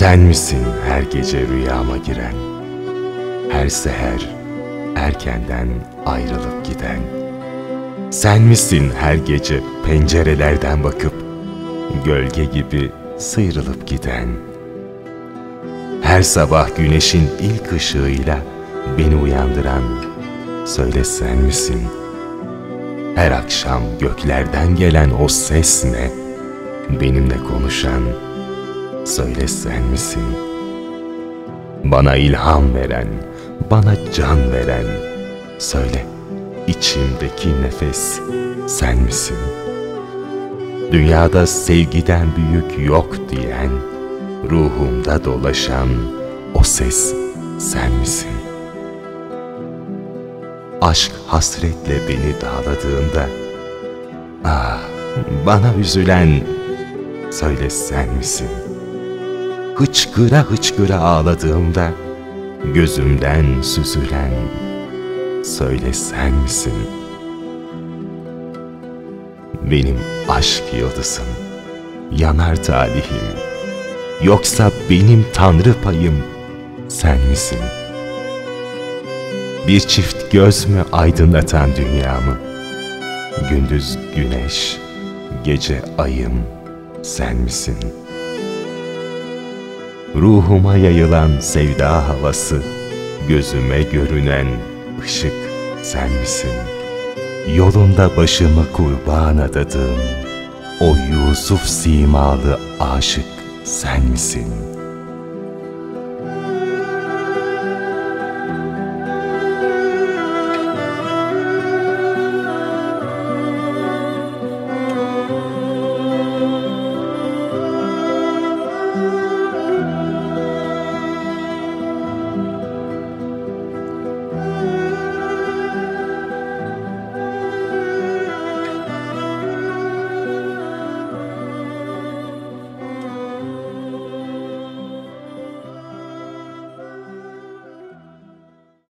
Sen misin her gece rüyama giren, her seher erkenden ayrılıp giden? Sen misin her gece pencerelerden bakıp gölge gibi sıyrılıp giden? Her sabah güneşin ilk ışığıyla beni uyandıran, söyle sen misin? Her akşam göklerden gelen o ses ne? Benimle konuşan, söyle sen misin? Bana ilham veren, bana can veren, söyle içimdeki nefes sen misin? Dünyada sevgiden büyük yok diyen, ruhumda dolaşan o ses sen misin? Aşk hasretle beni dağladığında, ah bana üzülen, söyle sen misin? Hıçkıra hıçkıra ağladığımda, gözümden süzülen, söyle sen misin? Benim aşk yıldızım, yanar talihim, yoksa benim tanrı payım sen misin? Bir çift göz mü aydınlatan dünyamı? Gündüz güneş, gece ayım sen misin? Ruhuma yayılan sevda havası, gözüme görünen ışık sen misin? Yolunda başımı kurban adadığım o Yusuf simalı aşık sen misin?